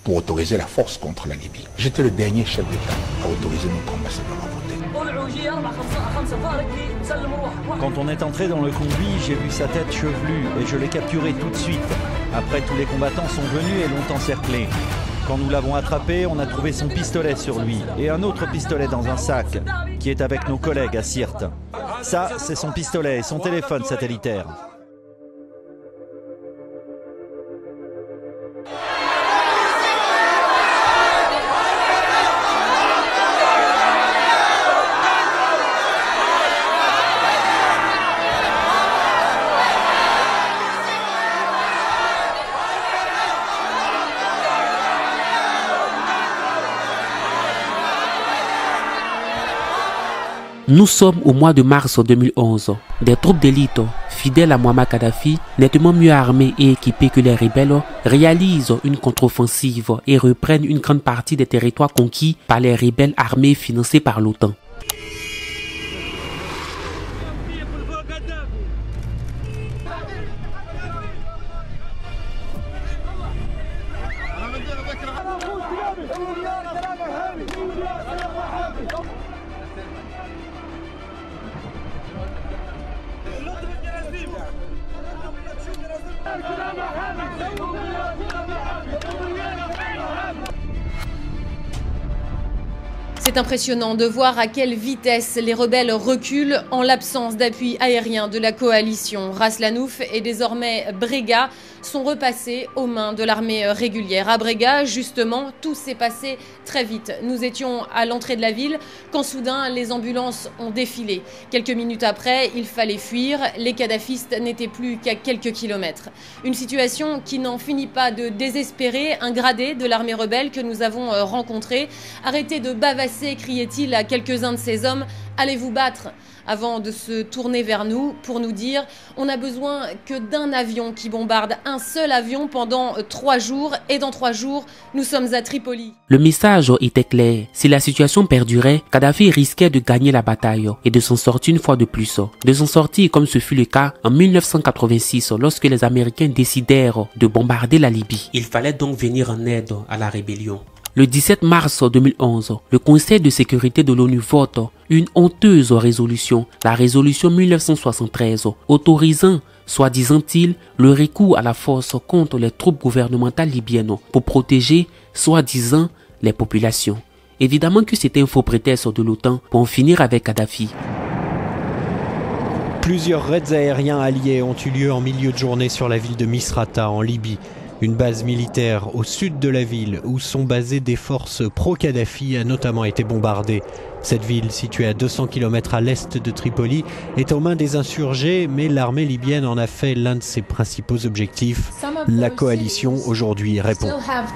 pour autoriser la force contre la Libye. J'étais le dernier chef d'État à autoriser notre ambassadeur à voter. Quand on est entré dans le conduit, j'ai vu sa tête chevelue et je l'ai capturé tout de suite. Après, tous les combattants sont venus et l'ont encerclé. Quand nous l'avons attrapé, on a trouvé son pistolet sur lui et un autre pistolet dans un sac qui est avec nos collègues à Sirte. Ça, c'est son pistolet et son téléphone satellitaire. Nous sommes au mois de mars 2011. Des troupes d'élite, fidèles à Muammar Kadhafi, nettement mieux armées et équipées que les rebelles, réalisent une contre-offensive et reprennent une grande partie des territoires conquis par les rebelles armés financés par l'OTAN. C'est impressionnant de voir à quelle vitesse les rebelles reculent en l'absence d'appui aérien de la coalition. Ras Lanouf et désormais Brega sont repassés aux mains de l'armée régulière. À Brega, justement, tout s'est passé très vite. Nous étions à l'entrée de la ville quand soudain les ambulances ont défilé. Quelques minutes après, il fallait fuir. Les kadhafistes n'étaient plus qu'à quelques kilomètres. Une situation qui n'en finit pas de désespérer un gradé de l'armée rebelle que nous avons rencontré. Arrêtez de bavasser, criait-il à quelques-uns de ces hommes. Allez vous battre, avant de se tourner vers nous pour nous dire on n'a besoin que d'un avion qui bombarde, un seul avion pendant 3 jours et dans 3 jours, nous sommes à Tripoli. Le message était clair. Si la situation perdurait, Kadhafi risquait de gagner la bataille et de s'en sortir une fois de plus. De s'en sortir comme ce fut le cas en 1986 lorsque les Américains décidèrent de bombarder la Libye. Il fallait donc venir en aide à la rébellion. Le 17 mars 2011, le Conseil de sécurité de l'ONU vote une honteuse résolution, la résolution 1973, autorisant, soi-disant-il, le recours à la force contre les troupes gouvernementales libyennes pour protéger, soi-disant, les populations. Évidemment que c'était un faux prétexte de l'OTAN pour en finir avec Kadhafi. Plusieurs raids aériens alliés ont eu lieu en milieu de journée sur la ville de Misrata en Libye. Une base militaire au sud de la ville où sont basées des forces pro-Kadhafi a notamment été bombardée. Cette ville, située à 200 km à l'est de Tripoli, est aux mains des insurgés, mais l'armée libyenne en a fait l'un de ses principaux objectifs. La coalition aujourd'hui répond.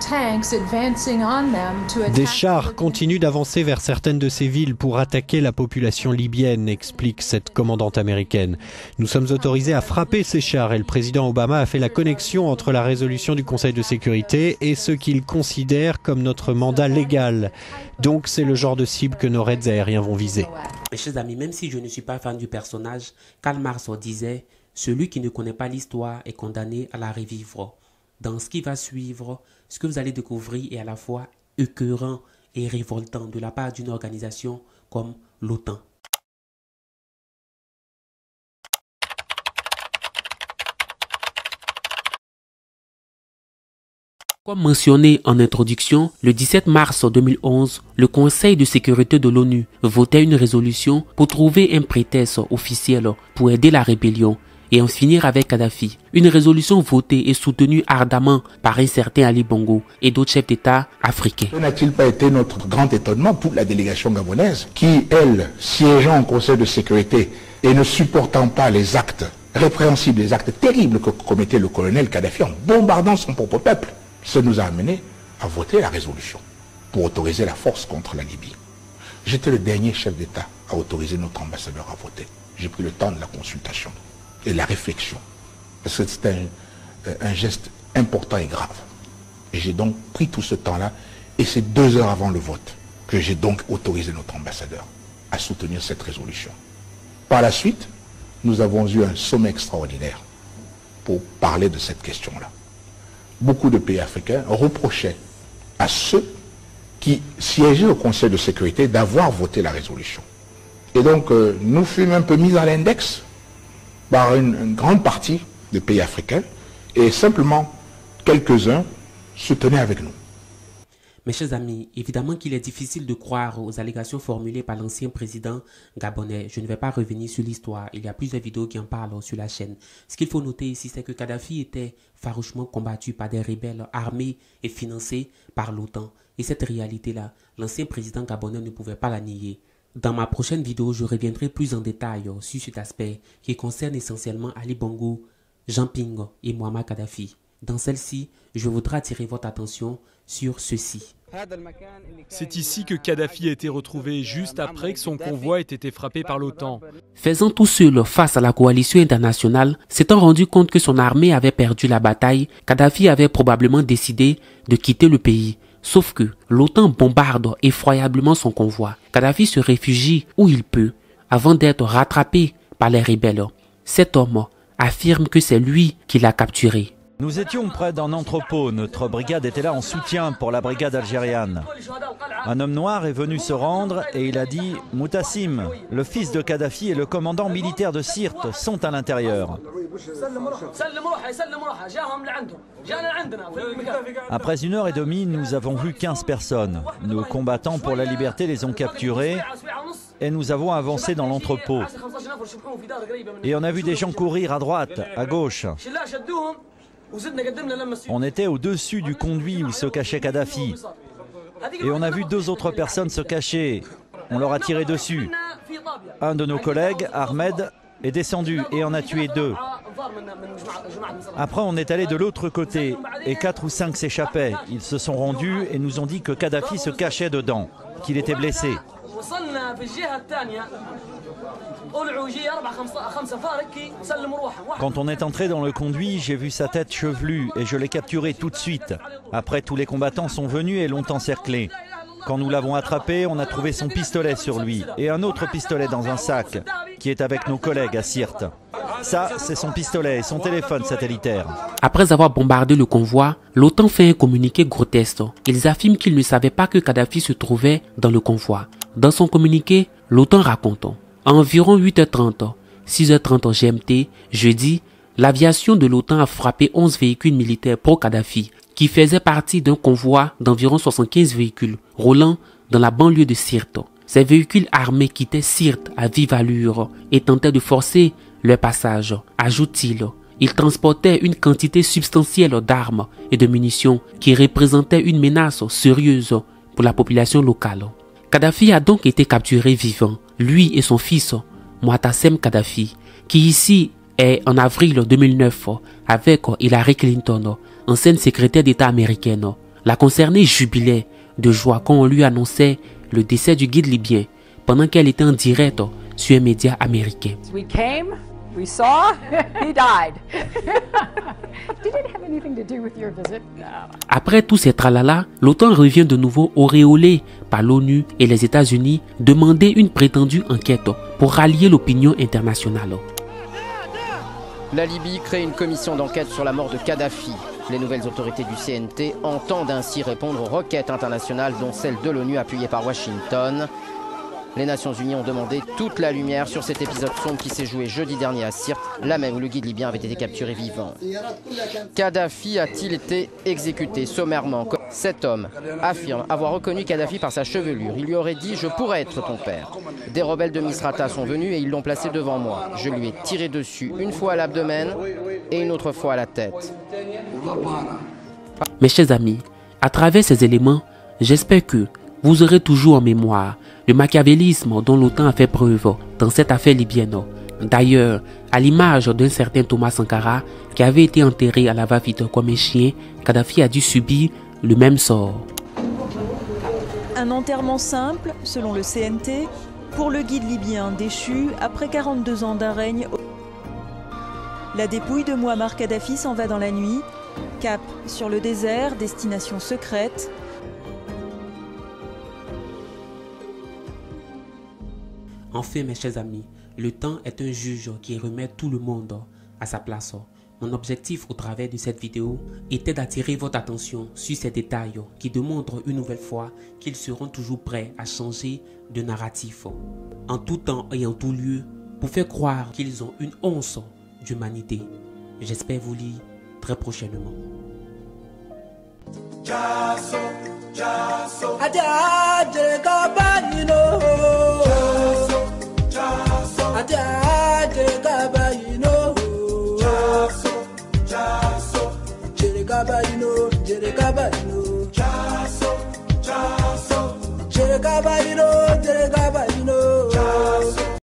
Des chars continuent d'avancer vers certaines de ces villes pour attaquer la population libyenne, explique cette commandante américaine. Nous sommes autorisés à frapper ces chars et le président Obama a fait la connexion entre la résolution du Conseil de sécurité et ce qu'il considère comme notre mandat légal. Donc c'est le genre de cible que nos raids aériens vont viser. Mes chers amis, même si je ne suis pas fan du personnage, Karl Marx disait « Celui qui ne connaît pas l'histoire est condamné à la revivre ». Dans ce qui va suivre, ce que vous allez découvrir est à la fois écœurant et révoltant de la part d'une organisation comme l'OTAN. Comme mentionné en introduction, le 17 mars 2011, le Conseil de sécurité de l'ONU votait une résolution pour trouver un prétexte officiel pour aider la rébellion et en finir avec Kadhafi. Une résolution votée et soutenue ardemment par un certain Ali Bongo et d'autres chefs d'État africains. N'a-t-il pas été notre grand étonnement pour la délégation gabonaise qui, elle, siégeant au Conseil de sécurité et ne supportant pas les actes répréhensibles, les actes terribles que commettait le colonel Kadhafi en bombardant son propre peuple, ça nous a amené à voter la résolution pour autoriser la force contre la Libye. J'étais le dernier chef d'État à autoriser notre ambassadeur à voter. J'ai pris le temps de la consultation et de la réflexion. Parce que c'était un geste important et grave. Et j'ai donc pris tout ce temps-là, et c'est 2 heures avant le vote que j'ai donc autorisé notre ambassadeur à soutenir cette résolution. Par la suite, nous avons eu un sommet extraordinaire pour parler de cette question-là. Beaucoup de pays africains reprochaient à ceux qui siégeaient au Conseil de sécurité d'avoir voté la résolution. Et donc, nous fûmes un peu mis à l'index par une grande partie des pays africains, et simplement quelques-uns se tenaient avec nous. Mes chers amis, évidemment qu'il est difficile de croire aux allégations formulées par l'ancien président gabonais. Je ne vais pas revenir sur l'histoire. Il y a plusieurs vidéos qui en parlent sur la chaîne. Ce qu'il faut noter ici, c'est que Kadhafi était farouchement combattu par des rebelles armés et financés par l'OTAN. Et cette réalité-là, l'ancien président gabonais ne pouvait pas la nier. Dans ma prochaine vidéo, je reviendrai plus en détail sur cet aspect qui concerne essentiellement Ali Bongo, Jean Ping et Muammar Kadhafi. Dans celle-ci, je voudrais attirer votre attention sur ceci. C'est ici que Kadhafi a été retrouvé juste après que son convoi ait été frappé par l'OTAN. Faisant tout seul face à la coalition internationale, s'étant rendu compte que son armée avait perdu la bataille, Kadhafi avait probablement décidé de quitter le pays. Sauf que l'OTAN bombarde effroyablement son convoi. Kadhafi se réfugie où il peut avant d'être rattrapé par les rebelles. Cet homme affirme que c'est lui qui l'a capturé. Nous étions près d'un entrepôt, notre brigade était là en soutien pour la brigade algérienne. Un homme noir est venu se rendre et il a dit « Moutassim, le fils de Kadhafi et le commandant militaire de Sirte sont à l'intérieur. » Après 1h30, nous avons vu 15 personnes. Nos combattants pour la liberté les ont capturés et nous avons avancé dans l'entrepôt. Et on a vu des gens courir à droite, à gauche. On était au-dessus du conduit où se cachait Kadhafi. Et on a vu 2 autres personnes se cacher. On leur a tiré dessus. Un de nos collègues, Ahmed, est descendu et en a tué 2. Après, on est allé de l'autre côté et 4 ou 5 s'échappaient. Ils se sont rendus et nous ont dit que Kadhafi se cachait dedans, qu'il était blessé. Quand on est entré dans le conduit, j'ai vu sa tête chevelue et je l'ai capturé tout de suite. Après, tous les combattants sont venus et l'ont encerclé. Quand nous l'avons attrapé, on a trouvé son pistolet sur lui et un autre pistolet dans un sac qui est avec nos collègues à Sirte. Ça, c'est son pistolet et son téléphone satellitaire. Après avoir bombardé le convoi, l'OTAN fait un communiqué grotesque. Ils affirment qu'ils ne savaient pas que Kadhafi se trouvait dans le convoi. Dans son communiqué, l'OTAN raconte: à environ 8h30, 6h30 GMT, jeudi, l'aviation de l'OTAN a frappé 11 véhicules militaires pro-Kadhafi qui faisaient partie d'un convoi d'environ 75 véhicules roulant dans la banlieue de Sirte. Ces véhicules armés quittaient Sirte à vive allure et tentaient de forcer leur passage, ajoute-t-il. Ils transportaient une quantité substantielle d'armes et de munitions qui représentaient une menace sérieuse pour la population locale. Kadhafi a donc été capturé vivant, lui et son fils, Moutassim Kadhafi, qui ici est en avril 2009 avec Hillary Clinton, ancienne secrétaire d'État américaine. La concernée jubilait de joie quand on lui annonçait le décès du guide libyen pendant qu'elle était en direct sur un média américain. We saw, he died. Did it have anything to do with your visit? No. Après tous ces tralala, l'OTAN revient de nouveau auréolé par l'ONU et les États-Unis demander une prétendue enquête pour rallier l'opinion internationale. La Libye crée une commission d'enquête sur la mort de Kadhafi. Les nouvelles autorités du CNT entendent ainsi répondre aux requêtes internationales dont celle de l'ONU appuyée par Washington. Les Nations Unies ont demandé toute la lumière sur cet épisode sombre qui s'est joué jeudi dernier à Sirte, là même où le guide libyen avait été capturé vivant. Kadhafi a-t-il été exécuté sommairement? Cet homme affirme avoir reconnu Kadhafi par sa chevelure. Il lui aurait dit « Je pourrais être ton père ». Des rebelles de Misrata sont venus et ils l'ont placé devant moi. Je lui ai tiré dessus une fois à l'abdomen et une autre fois à la tête. Mes chers amis, à travers ces éléments, j'espère que vous aurez toujours en mémoire le machiavélisme dont l'OTAN a fait preuve dans cette affaire libyenne. D'ailleurs, à l'image d'un certain Thomas Sankara qui avait été enterré à la va-vite comme un chien, Kadhafi a dû subir le même sort. Un enterrement simple, selon le CNT, pour le guide libyen déchu après 42 ans d'un règne. La dépouille de Muammar Kadhafi s'en va dans la nuit, cap sur le désert, destination secrète. Enfin, mes chers amis, le temps est un juge qui remet tout le monde à sa place. Mon objectif au travers de cette vidéo était d'attirer votre attention sur ces détails qui démontrent une nouvelle fois qu'ils seront toujours prêts à changer de narratif, en tout temps et en tout lieu, pour faire croire qu'ils ont une once d'humanité. J'espère vous lire très prochainement. Jerry Gaba, you know.